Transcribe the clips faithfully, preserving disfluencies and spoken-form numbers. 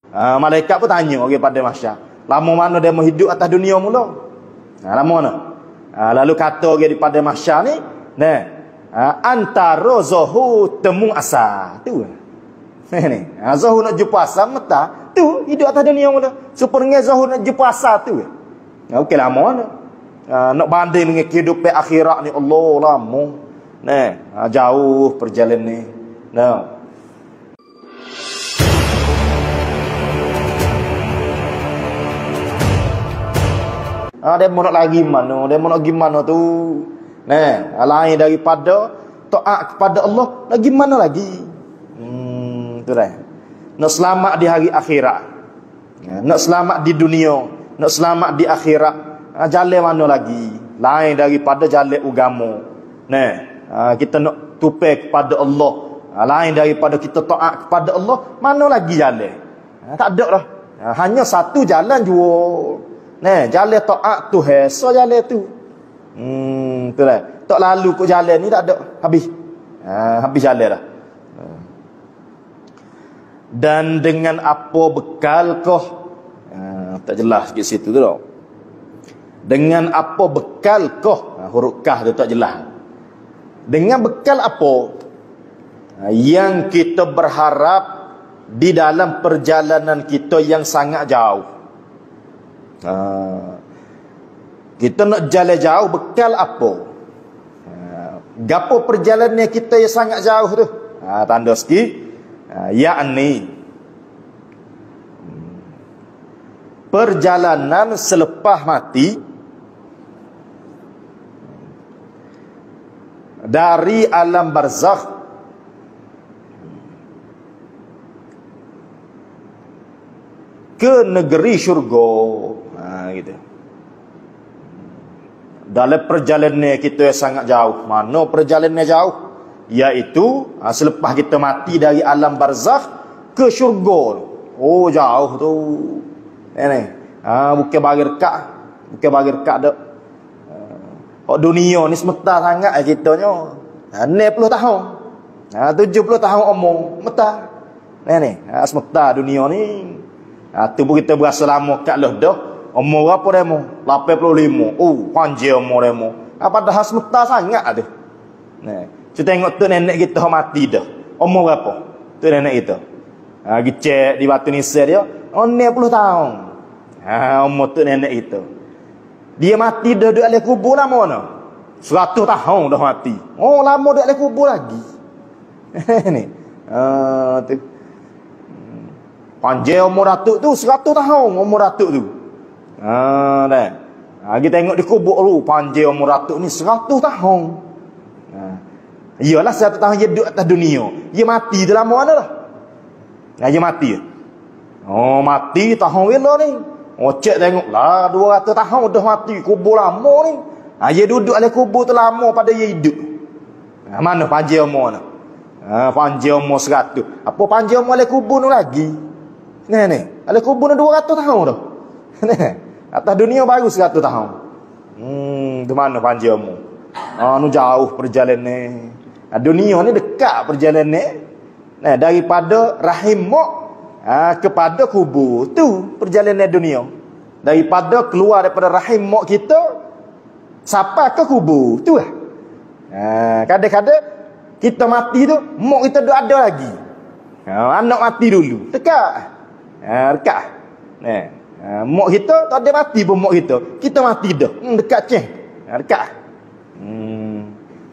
Ha, malaikat pun tanya orang pada mahsyar, lama mana dia mau hidup atas dunia mula? Ha, lama mana? Ha, lalu kata orang di pada mahsyar ni, nah, ha, antara zuhur temu asar. Tu. Ni. Ha, zuhur nak jumpa asar mata, tu hidup atas dunia mula. Sepertinya zuhur nak jumpa asar tu. Ha, okey lama mana? Ha, nak banding dengan kehidupan akhirat ni, Allah lama. Nah, ha, jauh perjalanan ni. Nah. Ah, dia mau nak lagi mana? Dia mau nak gimana tu? Nah, lain daripada taat kepada Allah, lagi mana lagi? Hmm, tu dah. Nak selamat di hari akhirat. Nak selamat di dunia, nak selamat di akhirat. Ah, jalan mana lagi? Lain daripada jalan agama. Nah, ah, kita nak tupai kepada Allah. Ah, lain daripada kita taat kepada Allah, mana lagi jalan? Ah, tak ada lah. Ah, hanya satu jalan jua. Nah, jalan taat tu hesa jalan tu. Hmm, tu lah. Tak lalu kok jalan ni tak ada. Habis. Ha, habis jalan dah. Dan dengan apa bekal kau? Ha, tak jelas sikit situ tu dah. Dengan apa bekal kau? Ha, huruf kah tu tak jelas. Dengan bekal apa? Ha, yang kita berharap di dalam perjalanan kita yang sangat jauh. Ha, kita nak jalan jauh, bekal apa? Ha, gapo perjalanan kita yang sangat jauh tu? Ha, tanda sikit. Ha, yakni perjalanan selepas mati dari alam barzakh ke negeri syurga. Ha, gitu. Dalam perjalanan kita yang sangat jauh. Mana perjalanan jauh? Iaitu ha, selepas kita mati dari alam barzakh ke syurga. Oh, jauh tu. Ini. Ha, bukan bagi rekat. Bukan bagi rekat dak. Ha, dunia ni semeta sangat kita nya. Ha, enam puluh tahun. Ha, tujuh puluh tahun umur. Meta. Ini. Ha, semeta dunia ni. Ha, tu pun kita berasa lama kat lah dah. Umur berapa demo? lapan puluh lima. Oh, panjang umur demo. Ha, padahal semeta sangat ada. Nah, kita tengok tu nenek kita mati dah. Umur berapa? Tu nenek kita. Ha, pergi cek di Batu Nisan dia, oh, enam puluh tahun. Ha, umur tu nenek kita. Dia mati dah duduk dalam kubur lama mana? seratus tahun dah mati. Oh, lama duduk dalam kubur lagi. Ni. Ha, tu. Panjang umur datuk tu seratus tahun umur datuk tu. Ha, dah. Ha, kita tengok di kubur tu panjang umur datuk ni seratus tahun. Ha. Iyalah seratus tahun dia duduk atas dunia. Dia mati tu lama mana dah? Ha, dia mati. Oh, mati tahun bila ni? Oh, cek tengok lah dua ratus tahun dah mati kubur lama ni. Ha, dia duduk dalam kubur tu lama pada dia hidup. Ha, mana panjang umur ni? Ha, panjang umur seratus. Apa panjang umur dalam kubur tu lagi? Ni ni, dalam kubur ni dua ratus tahun dah. Ni. Atas dunia baru seratus tahun. Hmm, di mana panjang umur? Ah, nu jauh perjalanan ni. Ah, dunia ni dekat perjalanan ni. Nah, daripada rahim mak ah, kepada kubur tu perjalanan dunia. Daripada keluar daripada rahim mak kita sampai ke kubur tu lah. Ah, kadang-kadang kita mati tu mak kita dah ada lagi. Ah, anak mati dulu. Dekat. Ah, dekat. Nah. Ha, mak kita tak ada mati pun mak kita. Kita mati dah. Hmm, dekat ceh. Ha, dekat. Hmm.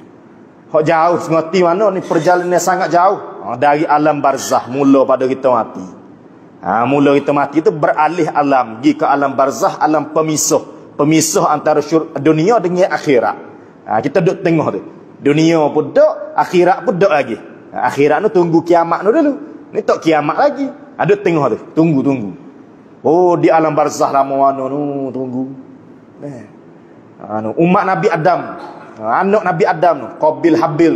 Hak jauh ngoti mana ni perjalanan sangat jauh. Ha, dari alam barzah mula pada kita mati. Ha, mula kita mati tu beralih alam, pergi ke alam barzah, alam pemisah. Pemisah antara syur, dunia dengan akhirat. Ha, kita duduk tengah tu. Dunia pun duduk, akhirat pun duduk lagi. Ha, akhirat tu tunggu kiamat tu dulu. Ni tak kiamat lagi. Ha, duduk tengah tu. Tunggu, tunggu. Oh, di alam barzah lama mana nu tunggu. Eh. Anu umat Nabi Adam, anak Nabi Adam tu, Qabil Habil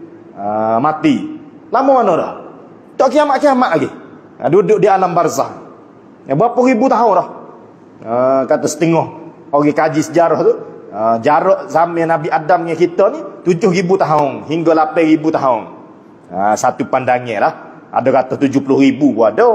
uh, mati. Lama mana dah? Tak kiamat-kiamat lagi. Uh, duduk di alam barzah. Ya, berapa ribu tahun dah? Uh, kata setengah orang kaji sejarah tu, uh, jarak zaman Nabi Adam dengan kita ni tujuh ribu tahun hingga lapan ribu tahun. Uh, satu pandangan lah. Ada kata tujuh puluh ribu pun ada.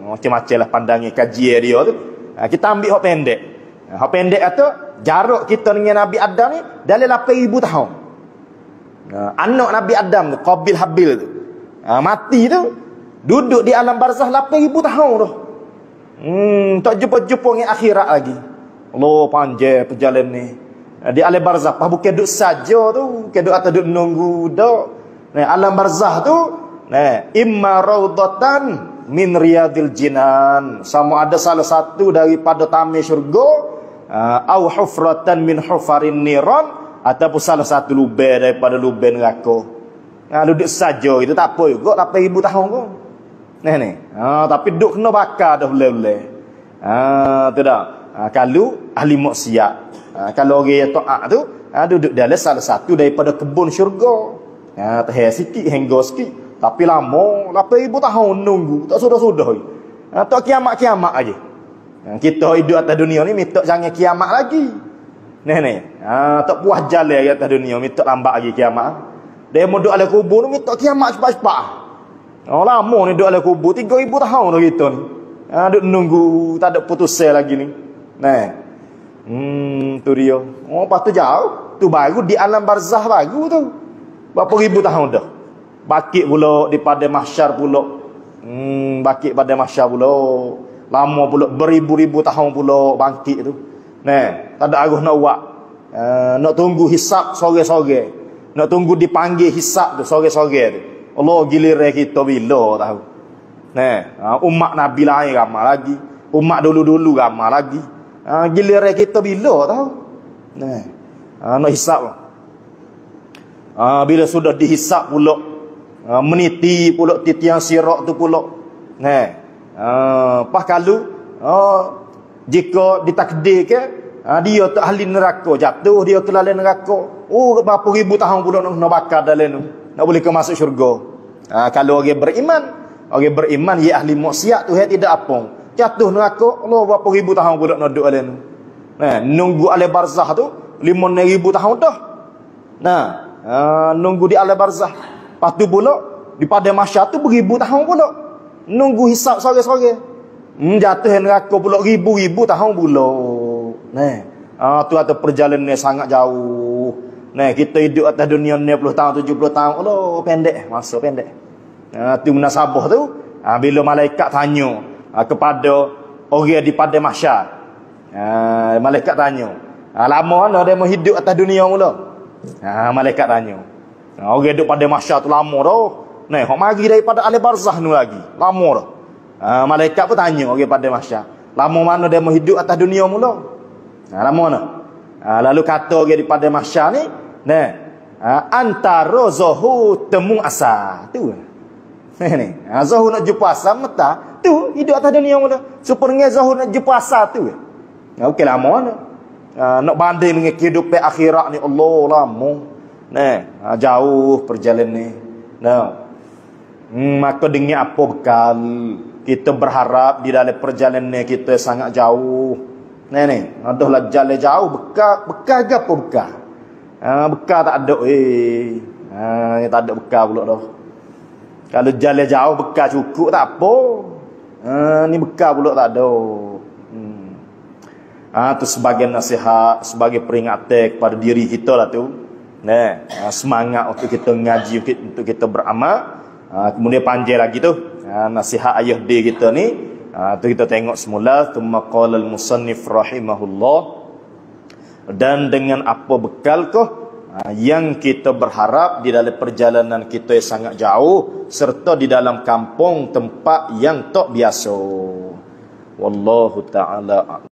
macam-macam lah pandangan kajian dia tu. Ha, kita ambil hak pendek. Hak pendek kata jarak kita dengan Nabi Adam ni dalam lapan ribu tahun. Ha, anak Nabi Adam tu, Qabil Habil tu, ha, mati tu, duduk di alam barzah lapan ribu tahun tu. Hmm, tak jumpa-jumpa dengan akhirat lagi. Allah panjang perjalanan ni. Di alam barzah, pas bukan duduk saja tu, bukan duduk atau duduk nunggu dak. Nah, alam barzah tu, nah, imma raudatan min riyadil jinan, sama ada salah satu daripada taman syurga, uh, au hufratan min hufarin niran, ataupun salah satu lubang daripada lubang neraka. Nah, duduk saja itu tak apa juga lapan ribu tahun pun. Nah ni. Ha, tapi duduk kena bakar dah boleh-boleh. Ha, tu dah. Ha, kalau ahli maksiat, ha, kalau orang yang taat tu, ha, duduk dalam salah satu daripada kebun syurga. Ha, teh sikit hingga sikit. Tapi lama, lapan ribu tahun nunggu. Tak sudah-sudah. Ha, tak kiamat-kiamat aja. Ha, kita hidup atas dunia ni minta jangan kiamat lagi. Ni ni. Ha, tak puas jalan atas dunia, minta lambat lagi kiamat. Dia mau duduk dalam kubur ni minta kiamat cepat-cepat. Oh, lama ni duduk dalam kubur tiga ribu tahun dah kita ni. Ha, duduk nunggu, tak ada putusan lagi ni. Nah. Hmm, tu dia. Oh, lepas tu jauh. Tu baru di alam barzah baru tu. Berapa ribu tahun dah. Bakit pula di pada mahsyar pula. Hmm, bakit pada mahsyar pula. Lama pula beribu-ribu tahun pula bangkit tu. Nah, tak ada arus nak buat. Uh, nak tunggu hisap sore-sore. Nak tunggu dipanggil hisap tu sore-sore tu. Allah giliran kita bila tahu. Nah, uh, umat Nabi lain ramai lagi. Umat dulu-dulu ramai lagi. Uh, giliran kita bila tahu. Nah, uh, nak hisap. Uh, bila sudah dihisap pula. Uh, meniti pula titian sirak tu pula. Nah, uh, pas kalau uh, jika ditakdirkan uh, dia tak ahli neraka, jatuh dia ke dalam neraka. Oh, berapa ribu tahun pula nak, nak bakar dalam tu. Nak boleh ke masuk syurga. Uh, kalau orang beriman, orang beriman ya ahli maksiat tu tidak apa. Jatuh neraka, Allah berapa ribu tahun pula nak duduk dalam tu. Nah, nunggu alam barzah tu lima ribu tahun dah. Nah, uh, nunggu di alam barzah. Lepas tu pula, di pada mahsyar tu beribu tahun pula. Nunggu hisap sore-sore. Hmm, jatuh neraka pula ribu-ribu tahun pula. Nah, ah, tu atas perjalanan sangat jauh. Nah, kita hidup atas dunia enam puluh tahun, tujuh puluh tahun. Allah, pendek. Masa pendek. Ah, tu munasabah tu. Ah, bila malaikat tanya ah, kepada orang di pada mahsyar. Ah, malaikat tanya. Ah, lama mana dia mau hidup atas dunia mula? Ah, malaikat tanya. Ha, orang duduk pada mahsyar tu lama dah. Nah, hok mari daripada alam barzah ni lagi. Lama dah. Ha, malaikat pun tanya orang pada mahsyar. Lama mana dia mau hidup atas dunia mula? Ha, lama mana? Ha, lalu kata orang daripada mahsyar ni, nah, ha, antara zuhur temu asar. Tu. Ni. Ha, zuhur nak jumpa asar mata, tu hidup atas dunia mula. Supaya zuhur nak jumpa asar tu. Ha, okey lama mana? Ha, nak banding dengan kehidupan akhirat ni Allah lama. Nah, jauh perjalanan ni. Nah. Hmm, maka dengan apa bekal kita berharap di dalam perjalanan kita sangat jauh. Nah ni, adahlah jalan jauh bekal, bekal ke apa bekal? Ha, bekal tak ada eh. Ha, ni tak ada bekal pula dah. Kalau jalan jauh bekal cukup tak apa. Ha, ni bekal pula tak ada. Hmm. Ha, tu sebagai nasihat, sebagai peringatan kepada diri kita lah tu. Nah, semangat untuk kita ngaji, untuk kita beramal. Kemudian panjang lagi tu nasihat ayah dia kita ni. Tu kita tengok semula. Tsumma qala al-musannif rahimahullah. Dan dengan apa bekal kah yang kita berharap di dalam perjalanan kita yang sangat jauh, serta di dalam kampung tempat yang tak biasa. Wallahu ta'ala